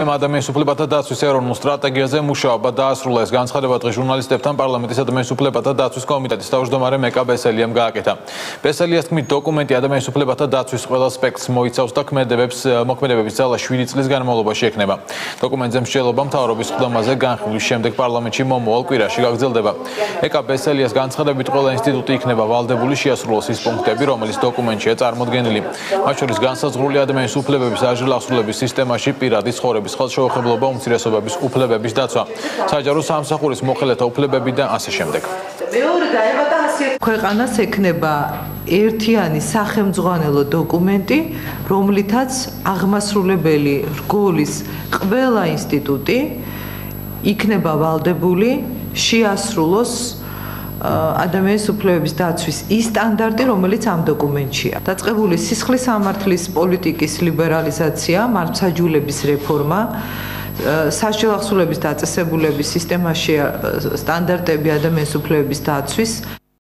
ადამიანის უფლებათა დაცვის ეროვნულ სტრატეგიაზე მუშაობა დაასრულა. ეს განცხადება დღეს ჟურნალისტებთან პარლამენტის ადამიანის უფლებათა დაცვის კომიტეტის თავმჯდომარე ბესელიამ გააკეთა. ბესელიას თქმით, დოკუმენტი ადამიანის უფლებათა დაცვის ყველა სპექტრს მოიცავს და მოქმედებების ძალა 7 წლის განმავლობაში ექნება. დოკუმენტზე მსჯელობა მთავრობის ხდომაზე განხილვის შემდეგ პარლამენტში მომავალ კვირაში გაგრძელდება. ბესელიას განცხადებით, ყველა ინსტიტუტი იქნება ვალდებული შეასრულოს ის პუნქტები, რომელიც დოკუმენტშია წარმოდგენილი. მათ შორის განსაზღვრული ადამიანის უფლებების აღსრულების სისტემაში პირადი ცხოვრების ხელშეუხებლობა, უმცირესობების უფლებების დაცვა, საჯარო სამსახურის მოხელეთა უფლებები და ასე შემდეგ. ქვეყანას ექნება ერთიანი სახელმძღვანელო დოკუმენტი, რომლითაც აღმასრულებელი რგოლის ყველა ინსტიტუტი იქნება ვალდებული შეასრულოს ადამიანის უფლებების დაცვის ის სტანდარტი, რომელიც ამ დოკუმენტშია. დაწყებული სისხლის სამართლის პოლიტიკის ლიბერალიზაცია, მართლმსაჯულების რეფორმა, საშუალო ახსულების დაწესებულების სისტემაში სტანდარტები ადამიანის უფლებების დაცვის